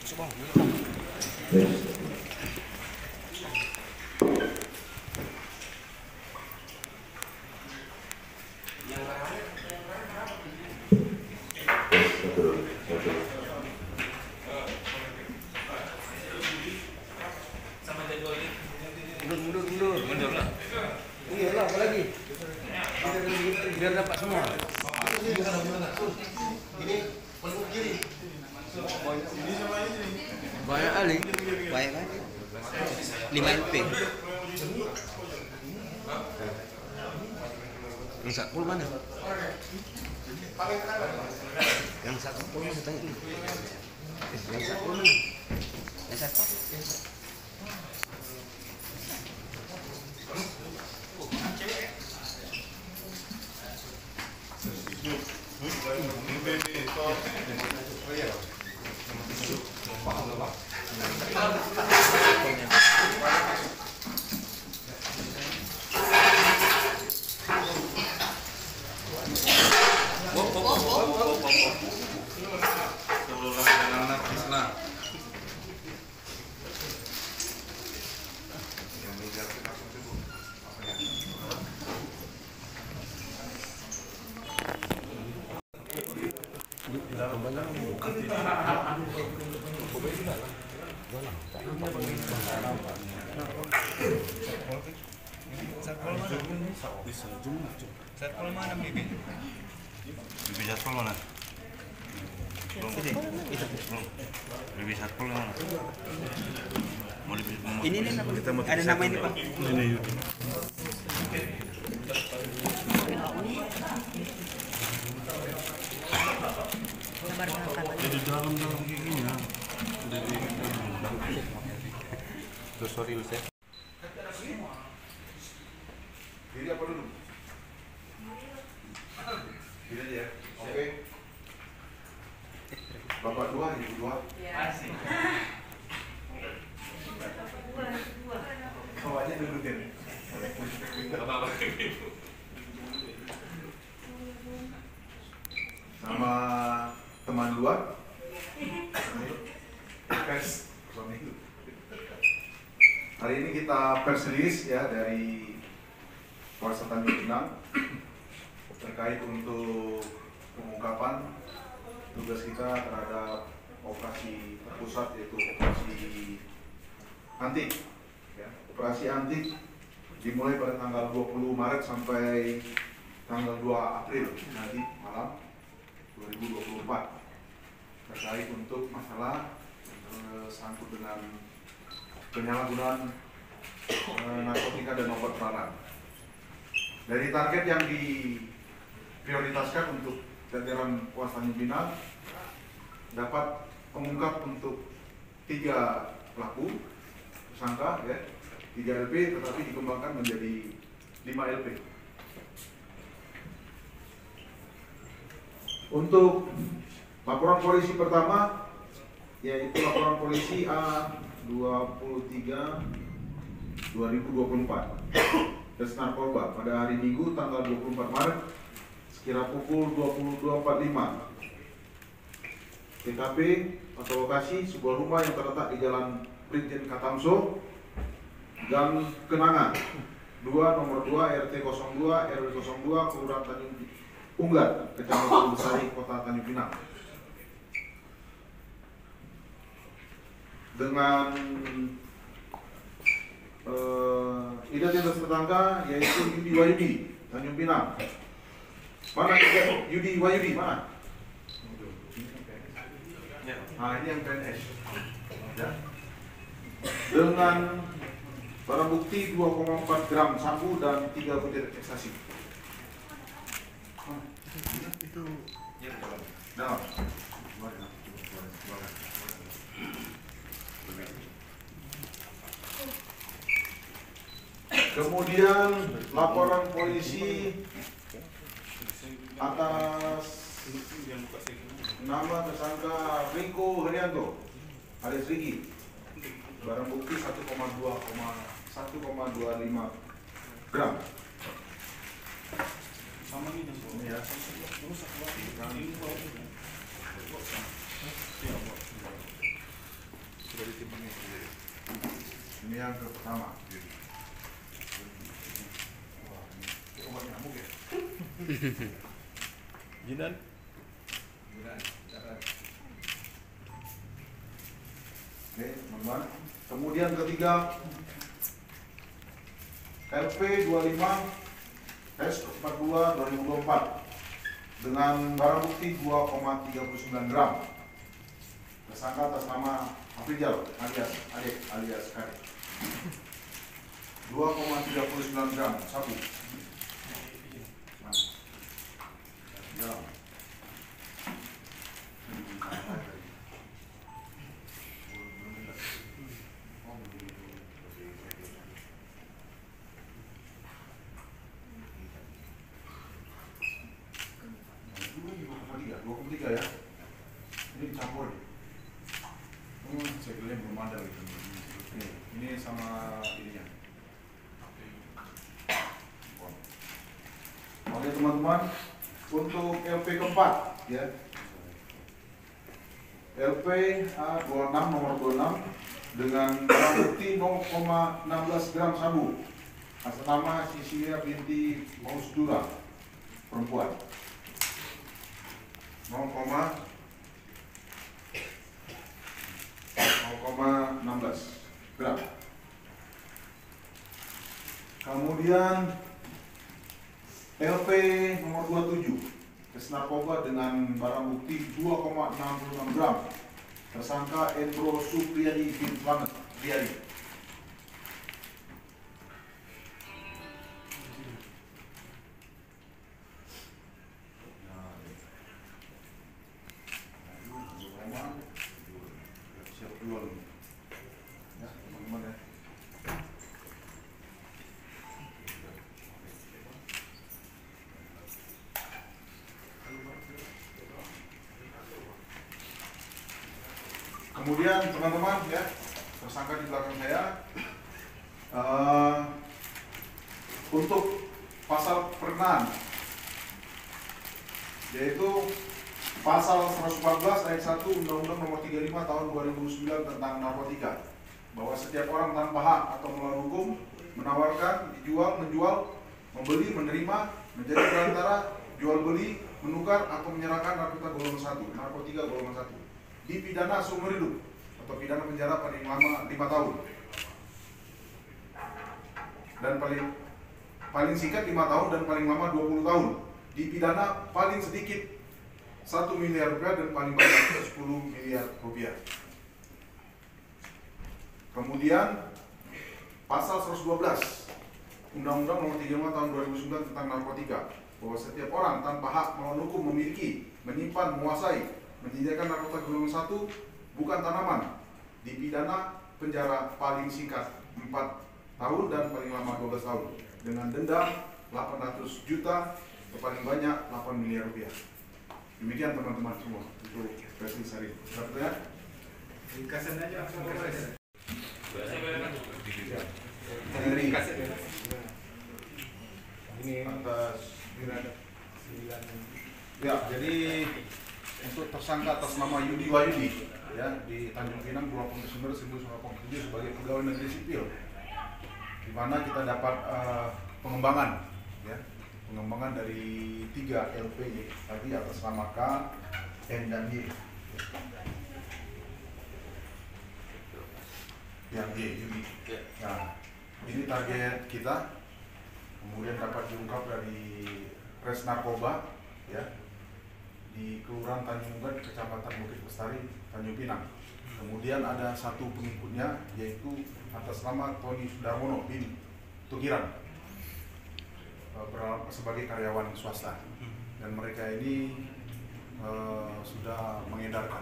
Mundur lah. Iya lah, apa lagi? Biar dapat semua. Ini paling kiri. Banyak kali. Baik kan? 5 LP. Yang sakul mana? Yang sakul mana tanya dulu. Yang sakul mana? Yang satu. Satpol mana bibi? Bibi satpol mana? Bibi satpol mana? Ini ada nama ini Pak. Ini. Jadi dalam gini ya. Terus sorry Ustaz. Diri apa dulu? Diri aja ya. Oke. Bapak dua, ibu dua. Bapaknya dudukin. Sama teman luar. Pers suami itu. Hari ini kita press release ya dari Polres Tanjung Pinang terkait untuk pengungkapan tugas kita terhadap operasi terpusat yaitu operasi antik. Ya, operasi antik dimulai pada tanggal 20 Maret sampai tanggal 2 April nanti malam 2024 terkait untuk masalah sangkut dengan penyalahgunaan narkotika dan obat terlarang. Dari target yang diprioritaskan untuk jajaran Polres Tanjung Pinang dapat mengungkap untuk 3 pelaku tersangka ya, 3 LP tetapi dikembangkan menjadi 5 LP. Untuk laporan polisi pertama yaitu laporan polisi A23/2024 Des Narkoba pada hari Minggu tanggal 24 Maret sekira pukul 22.45. TKP atau lokasi sebuah rumah yang terletak di Jalan Brigjen Katamso, Gang Kenangan 2 nomor 2 RT 02 RW 02 Kelurahan Tanjung Unggat, Kecamatan Besari, Kota Tanjung Pinang. Dengan identitas tersangka yaitu Yudi Wahyudi Tanjung Pinang. Mana Yudi Wahyudi mana? Nah ini yang PNS. Ya. Dengan barang bukti 2,4 gram sabu dan 3 butir ekstasi. Itu dalam. Kemudian laporan polisi atas nama tersangka Riko Herianto alias Riki, barang bukti 1,25 gram. Sama ini ya. yang pertama. Wah, ini obat nyamuk ya? Jinan. Oke, teman-teman. Kemudian ketiga, LP 25/42/2024 dengan barang bukti 2,39 gram. Tersangka atas nama Afrizal alias Adek alias Kade. 2,39 gram sabu. Ya. Dua ya. Ini dicampur. Segelnya belum ada gitu. Ini sama ininya. Oke teman-teman, untuk LP keempat ya. LP A26 nomor 26 dengan barang bukti 0,16 gram sabu. Atas nama Sisilia binti Mausdura, perempuan. 0,16 gram. Kemudian LP nomor 27 tes narkoba dengan barang bukti 2,66 gram. Tersangka Endro Supriyadi bin Slamet Riyadi. Siap jual ya teman-teman ya. Kemudian teman-teman ya, tersangka di belakang saya untuk pasal perenaan yaitu Pasal 114 ayat 1 Undang-Undang Nomor 35 Tahun 2009 tentang narkotika, bahwa setiap orang tanpa hak atau melawan hukum menawarkan, dijual, menjual, membeli, menerima, menjadi perantara, jual beli, menukar atau menyerahkan narkotika golongan 1 dipidana seumur hidup atau pidana penjara paling lama 5 tahun dan paling singkat 5 tahun dan paling lama 20 tahun, dipidana paling sedikit 1 miliar rupiah dan paling banyak 10 miliar rupiah. Kemudian pasal 112 Undang-Undang Nomor 35 Tahun 2009 tentang narkotika, bahwa setiap orang tanpa hak melawan hukum memiliki, menyimpan, menguasai, menyediakan narkotika golongan 1 bukan tanaman, dipidana penjara paling singkat 4 tahun dan paling lama 12 tahun dengan denda 800 juta atau paling banyak 8 miliar rupiah. Demikian teman-teman semua untuk versi sehari. Satunya Ringkasan aja langsung proses. Ini atas ya, jadi untuk tersangka atas nama Yudi Wahyudi ya di Tanjung Pinang, Pulau Desember 1987 sebagai pegawai negeri sipil, di mana kita dapat pengembangan ya. Pengembangan dari 3 LP tadi atas nama K, N dan Y. Yang Y, Yudi. Nah, ini target kita. Kemudian dapat diungkap dari Res Narkoba ya di Kelurahan Tanjung Ugat, Kecamatan Bukit Bestari, Tanjung Pinang. Kemudian ada satu pengikutnya yaitu atas nama Tony Sudarmono bin Tukiran, sebagai karyawan swasta, dan mereka ini sudah mengedarkan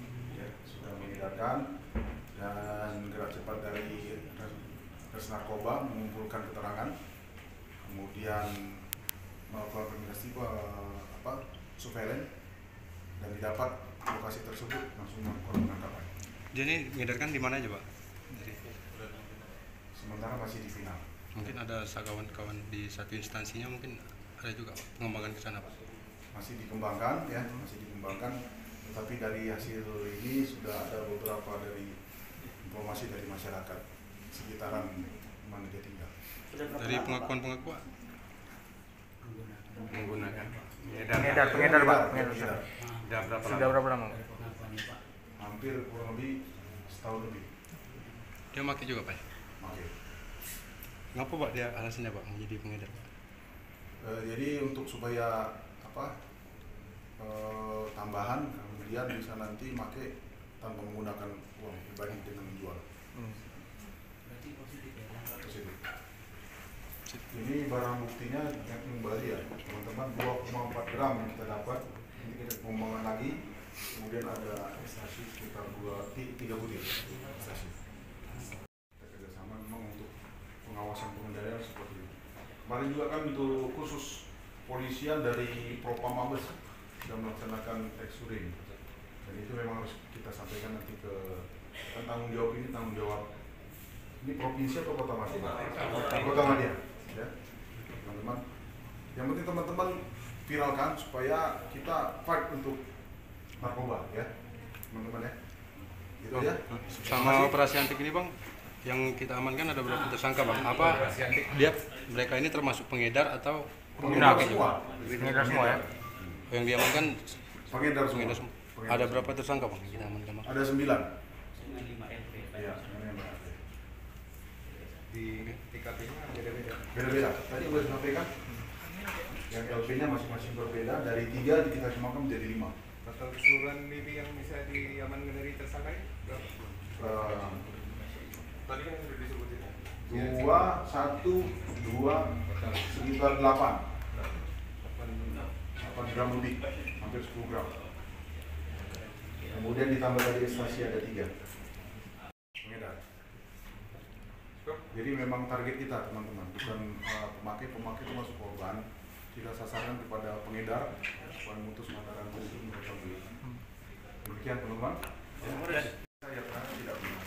dan gerak cepat dari Res Narkoba mengumpulkan keterangan, kemudian melakukan investigasi surveillance dan didapat lokasi tersebut langsung melakukan penangkapan. Jadi mengedarkan di mana aja, Pak? Sementara masih di final. Mungkin ada kawan-kawan di satu instansinya, mungkin ada juga pengembangan ke sana, Pak. Masih dikembangkan ya, tetapi dari hasil ini sudah ada beberapa dari informasi dari masyarakat sekitaran mana dia tinggal. Dari pengakuan-pengakuan Menggunakan Pengedar Pak. sudah berapa lama? Hampir kurang lebih setahun lebih. dia pakai juga Pak. Oke. Ngapa Pak dia alasannya Pak menjadi pengedar Pak? Jadi untuk supaya tambahan kemudian bisa nanti pakai tanpa menggunakan uang pribadi dengan menjual. Ke situ. Ini barang buktinya yang kembali ya teman-teman, 2,4 gram yang kita dapat. Ini kita pengembangan lagi, kemudian ada ekstasi sekitar 3 butir ekstasi. Kita kerjasama memang untuk pengawasan pengendalian seperti ini. Kemarin juga kan untuk khusus polisian dari Propam Mabes sudah melaksanakan teksturing, dan itu memang harus kita sampaikan nanti ke tanggung jawab ini, tanggung jawab ini provinsi atau kota Madya? Kota Madya, ya teman-teman. Yang penting teman-teman viralkan supaya kita fight untuk narkoba, ya teman-teman ya. Gitu ya. Sama operasi antik ini Bang, yang kita amankan ada berapa tersangka Bang? Apa dia mereka ini termasuk pengedar atau Pengedar pemakai semua. Pengedar semua ya. Yang diamankan Pengedar semua. pengedar semua. Ada berapa tersangka Bang yang kita amankan Bang? Ada 9. Iya, Di TKP-nya beda-beda. beda-beda. Tadi udah disampaikan. Yang LP-nya masing-masing berbeda. Dari 3 kita semakan menjadi 5. Total keseluruhan BB yang bisa diamankan dari tersangka ini berapa? Tadi kan sudah disebutin. 2, 1, 2, sekitar 8 gram lebih, hampir 10 gram. Kemudian ditambah tadi ekstasi ada 3 pengedar. Jadi memang target kita teman-teman, bukan pemakai termasuk korban. Kita sasaran kepada pengedar supaya memutus mata rantai itu mereka beli. Demikian teman-teman. Ya. Saya tidak benar.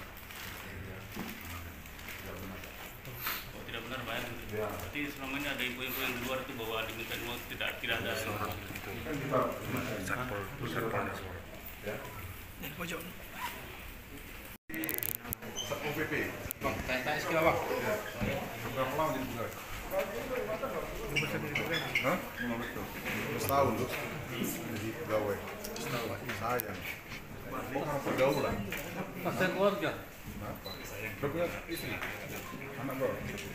Tidak benar Pak. Ya. Berarti selama ini ada info-info yang di luar itu bahwa diminta uang tidak ada. Kan kita ya. Satpol PP. Bang, tanya sekilas Bang. Berapa lama jadi pegawai? Hah? 15 tahun terus jadi pegawai. Sayang. Kok pergaulan? Pasien keluarga. Kenapa? Berapa istri? Anak bro?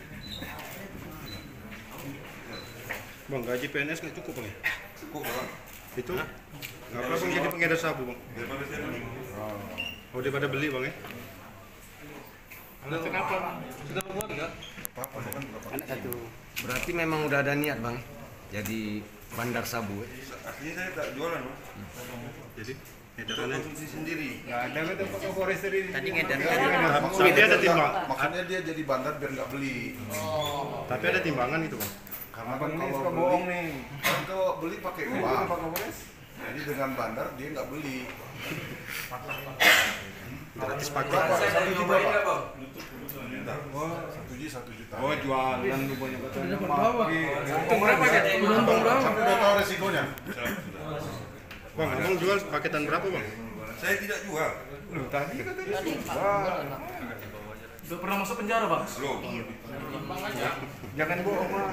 Bang, gaji PNS nggak cukup Bang? Cukup bang. Itu? Ngapa Bang jadi pengedar sabu Bang? Oh daripada beli Bang ya? Anak kenapa? Sudah keluarga? Apa kan berapa? Anak satu. Berarti memang udah ada niat Bang, jadi bandar sabu. Aslinya saya tak jualan, Mas. Jadi Untuk edarannya konsumsi sendiri. Nggak ada betul Pak Kapolres tadi. Tadi ngedar. Tapi ada timbang. Maksudnya dia jadi bandar biar nggak beli. Tapi ada timbangan itu Bang. Karena Abang kan ini kalau suka beli, bohong nih. kan kalau beli pakai Ini uang. Pak Kapolres. Jadi dengan bandar dia nggak beli. Gratis pakai. Berapa? 1 juta berapa? Bentar. 1 juta. Oh jualan lu banyak katanya. Untung berapa ya? Untung berapa? Sampai udah tahu resikonya. Bang, abang jual paketan berapa Bang? Saya tidak jual. Loh tadi katanya. Udah pernah masuk penjara Bang? Belum. Jangan bohong Mas.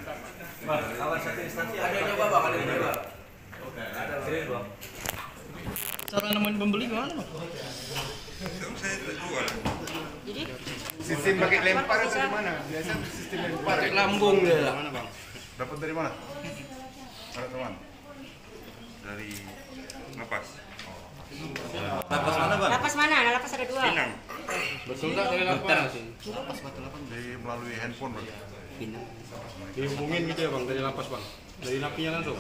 Ada yang nyoba Bang, ada yang nyoba. Serius Bang? Cara nemuin pembeli gimana Bang? Saya tidak jual. Sistem pakai lempar atau gimana? Biasa sistem lempar. Pakai lambung dia. Mana Bang? Dapat dari mana? Ada teman. Dari Lapas. Lapas mana Bang? Lapas mana? Nah, lapas ada 2. Pinang. Betul nggak dari lapas? Di melalui handphone berarti. Dihubungin gitu ya Bang dari lapas Bang? Dari napinya langsung?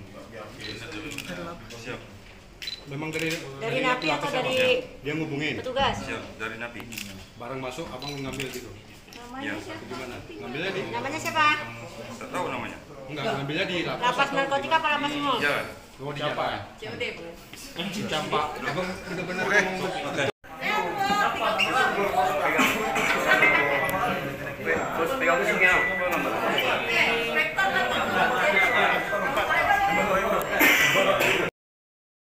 Siap. Memang dari Dari napi atau lapasnya, Bang? dari Dia ngubungin. petugas? Siap. Dari Napi. Barang masuk abang ngambil gitu. Namanya siapa? Gimana? Ngambilnya di? Namanya siapa? Tak tahu namanya. Enggak, ngambilnya di lapas. Lapas narkotika apa lapas umum? Ya. Oh, di Japa. COD. Campak. Abang benar-benar ngomong. Terus pegang musiknya.